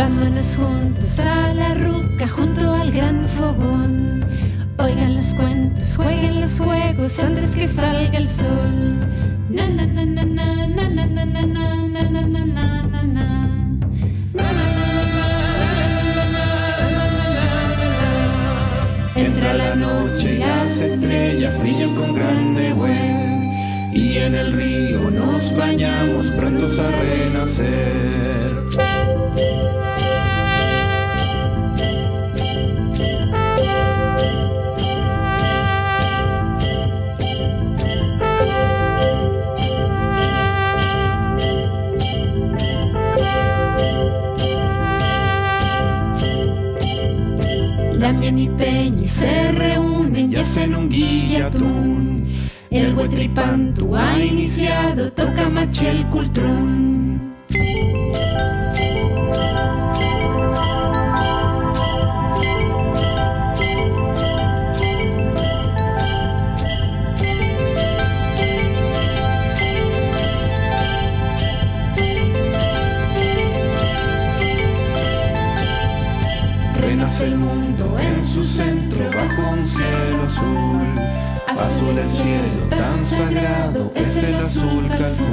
Vámonos juntos a la ruca, junto al gran fogón. Oigan los cuentos, jueguen los juegos antes que salga el sol. Na na na na na na na na na na na na na na. Entra la noche y las estrellas brillan con gran nehuel, y en el río nos bañamos prontos a renacer. Damián y Peñi se reúnen y hacen un guillatún. El Huetripantu ha iniciado, toca Machiel Cultrún. Renace el mundo en su centro bajo un cielo azul. Azul el cielo tan sagrado, es el azul Calfún.